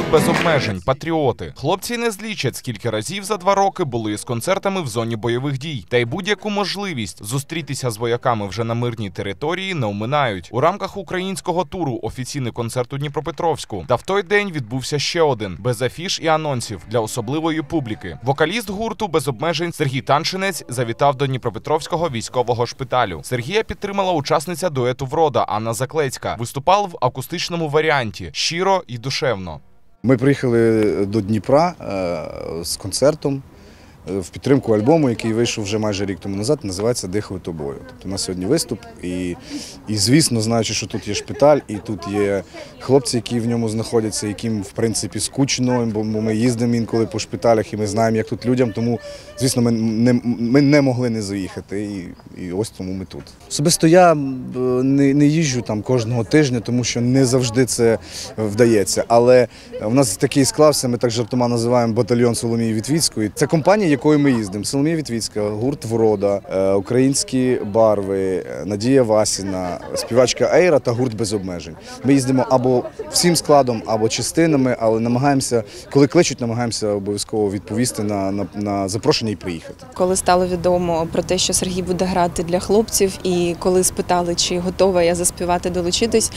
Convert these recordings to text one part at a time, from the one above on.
Гурт без обмежень, патріоти. Хлопці не злічать, скільки разів за 2 роки були з концертами в зоні бойових дій. Та й будь-яку можливість зустрітися з вояками вже на мирній території не оминають. У рамках українського туру офіційний концерт у Дніпропетровську. Та в той день відбувся ще один, без афіш і анонсів, для особливої публіки. Вокаліст гурту без обмежень Сергій Таншинець завітав до Дніпропетровського військового шпиталю. Сергія підтримала учасниця дуету «Врода» Анна Заклецька. Виступала в акустичному варіанті – щиро і душевно. Ми приїхали до Дніпра з концертом в підтримку альбому, який вийшов вже майже рік тому назад, називається «Дихаю тобою». Тобто у нас сьогодні виступ і звісно, знаючи, що тут є шпиталь і тут є хлопці, які в ньому знаходяться, яким, в принципі, скучно, бо ми їздимо інколи по шпиталях і ми знаємо, як тут людям, тому, звісно, ми не могли не заїхати і ось тому ми тут. Особисто я не їжджу там кожного тижня, тому що не завжди це вдається, але у нас такий склався, ми так жартома називаємо батальйон Соломії Вітвіцької. Це компанія, якою ми їздимо. Соломія Вітвіцька, гурт «Врода», українські барви, Надія Васіна, співачка Ейра та гурт без обмежень. Ми їздимо або всім складом, або частинами, але намагаємося, коли кличуть, намагаємося обов'язково відповісти на запрошення і приїхати. Коли стало відомо про те, що Сергій буде грати для хлопців, і коли спитали, чи готова я заспівати, долучитись,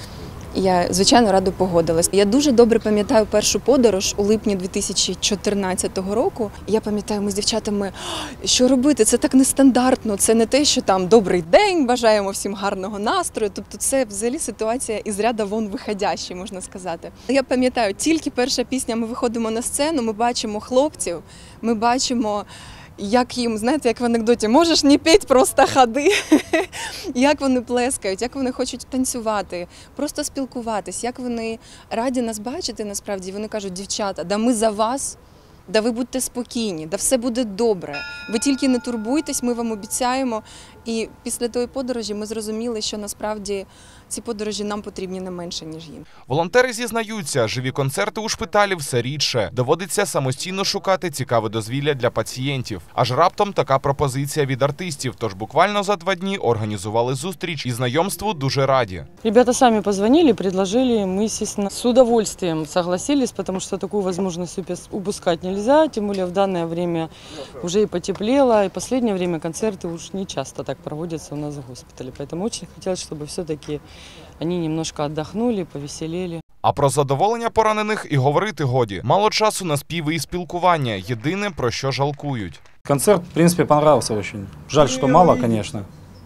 я, звичайно, радо погодилась. Я дуже добре пам'ятаю першу подорож у липні 2014 року. Я пам'ятаю, ми з дівчатами, що робити, це так нестандартно, це не те, що там «добрий день», бажаємо всім гарного настрою. Тобто це взагалі ситуація із ряда вон виходяща, можна сказати. Я пам'ятаю, тільки перша пісня, ми виходимо на сцену, ми бачимо хлопців, ми бачимо, як їм, знаєте, як в анекдоті, можеш не петь, просто ходи. Як вони плескають, як вони хочуть танцювати, просто спілкуватись, як вони раді нас бачити насправді. Вони кажуть, дівчата, да ми за вас, да ви будьте спокійні, да все буде добре. Ви тільки не турбуйтесь, ми вам обіцяємо. І після тої подорожі ми зрозуміли, що насправді ці подорожі нам потрібні не менше, ніж їм. Волонтери зізнаються, живі концерти у шпиталі все рідше. Доводиться самостійно шукати цікаве дозвілля для пацієнтів. Аж раптом така пропозиція від артистів, тож буквально за 2 дні організували зустріч і знайомству дуже раді. Ребята сами позвонили, предложили, мы, естественно, с удовольствием согласились, потому что такую возможность упускать нельзя, тем более в данное время уже и потеплело, и в последнее время концерты уж не часто так проводятся у нас в госпитале. Поэтому очень хотелось, чтобы все-таки они немножко отдохнули, повеселели. А про задоволення поранених і говорити годі. Мало часу на співи і спілкування. Єдине, про що жалкують. Концерт, в принципе, понравился очень. Жаль, что мало, конечно.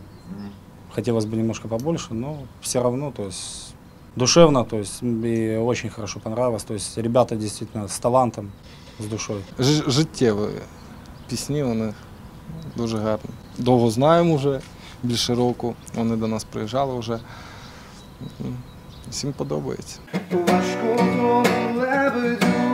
Хотелось бы немножко побольше, но все равно, то есть душевно, то есть и очень хорошо понравилось. То есть ребята действительно с талантом, с душой. Життєві пісні, вони дуже гарні. Довго знаємо вже, більше року. Вони до нас приїжджали вже. Всім подобається. Важко лебедю